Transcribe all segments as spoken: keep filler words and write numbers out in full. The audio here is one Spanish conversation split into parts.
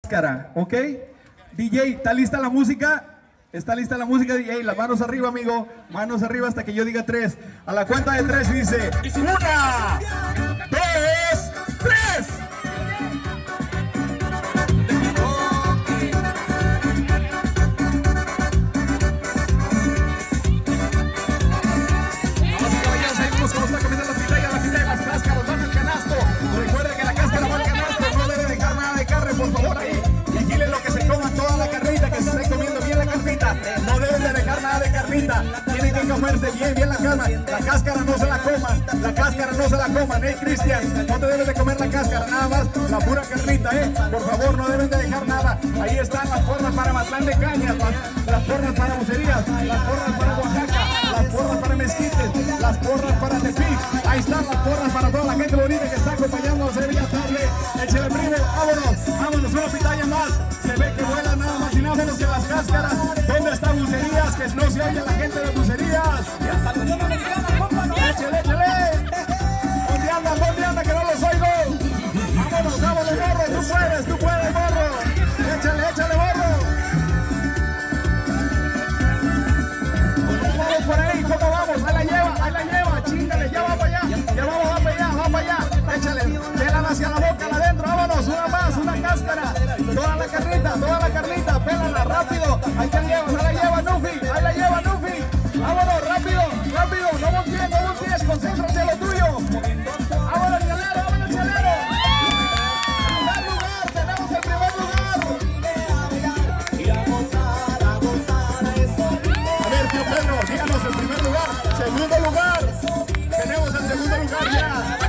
Cáscara, ¿ok? D J, ¿está lista la música? ¿Está lista la música, D J? Las manos arriba, amigo. Manos arriba hasta que yo diga tres. A la cuenta de tres dice: una, dos, tres. ¿Cómo está comiendo la pitaya? La pitaya de las cáscaras, van al canasto. Recuerden que la cáscara va al canasto, no debe dejar nada de carne, por favor, ahí. Vigilen lo que se coma toda la carnita, que se esté comiendo bien la carnita. No deben de dejar nada de carnita. Tienen que comerse bien, bien la carne. La cáscara no se la coman, la cáscara no se la coman, eh, Cristian. No te debes de comer la cáscara, nada más la pura carnita, eh. Por favor, no deben de dejar nada. Ahí están las porras para Matlán de Cañas, las, las porras para Bucerías, las porras para Oaxaca, las porras para Mezquites, las porras para Tepic. Ahí están las porras para toda la gente bonita que está acompañándonos en esta tarde. Échale, primo, vámonos, vámonos, una pitaya más. Se ve que vuela nada más y nada menos que las cáscaras. ¿Dónde está Bucerías? Que no se oye la gente de Bucerías. Échale, échale. ¿Dónde andan? ¿Dónde andan? Que no los oigo. Vámonos, vámonos, morro. Tú puedes, tú puedes, morro. Échale, échale, morro. Vamos por ahí, ¿cómo vamos? Ahí la lleva, ahí la lleva. Chíngale, ya va para allá. Ya vamos, va para allá, va para allá. Échale, pelan hacia la boca, adentro. Vámonos, una más, una cáscara. Toda la carnita, toda la carnita. Pélala, rápido. Ahí te llevas, ahí la lleva, Nufi. Ahí la lleva, Nufi. Vámonos, rápido, rápido. No voltees, no voltees. Concéntrate en lo tuyo. Vámonos, chalero, vámonos, chalero. Primer lugar, tenemos el primer lugar. A ver, tío Pedro, díganos el primer lugar. Segundo lugar. Tenemos el segundo lugar ya.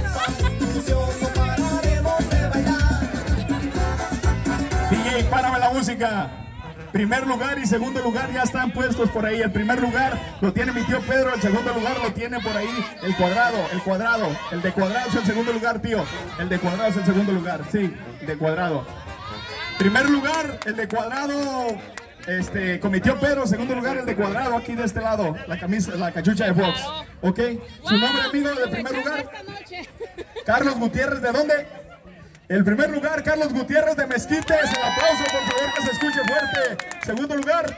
D J, párame la música. Primer lugar y segundo lugar ya están puestos por ahí. El primer lugar lo tiene mi tío Pedro, el segundo lugar lo tiene por ahí el cuadrado, el cuadrado. El de cuadrado es el segundo lugar, tío. El de cuadrado es el segundo lugar, sí, de cuadrado. Primer lugar, el de cuadrado, este, con mi tío Pedro. Segundo lugar, el de cuadrado, aquí de este lado, la camisa, la cachucha de Fox. ¿Ok? ¿Su nombre, amigo, de primer lugar? Carlos Gutiérrez, ¿de dónde? El primer lugar, Carlos Gutiérrez de Mezquites. El aplauso, por favor, que se escuche fuerte. Segundo lugar,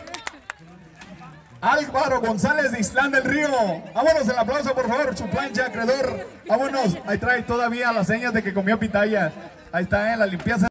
Álvaro González de Islán del Río. Vámonos, el aplauso, por favor. Su plancha, acreedor. Vámonos. Ahí trae todavía las señas de que comió pitaya. Ahí está, en la limpieza.